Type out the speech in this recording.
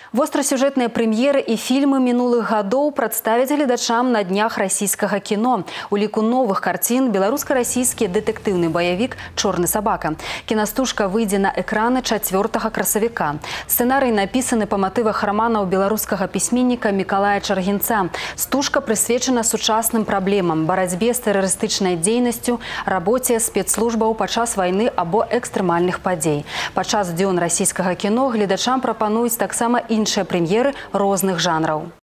Вострасюжэтныя прэм'еры і фільмы мінулых гадоў прадставяць гледачам на днях расійскага кіно. У ліку новых карцін беларуска-расійскі дэтэктыўны баявік «Чорны сабака». Кінастужка выйдзе на экраны 4 красавіка. Сцэнарый напісаны па матывах раманаў беларускага пісьменніка Мікалая Чаргінца. Стужка прысвечана сучасным праблемам, барацьбе з тэрарыстычнай дзейнасцю, рабоце спецслужбаў падчас вайны або экстрэмальных падзей. Падчас дзён расійскага кіно гледачам прапануюць таксама іншыя прэм'еры розных жанраў.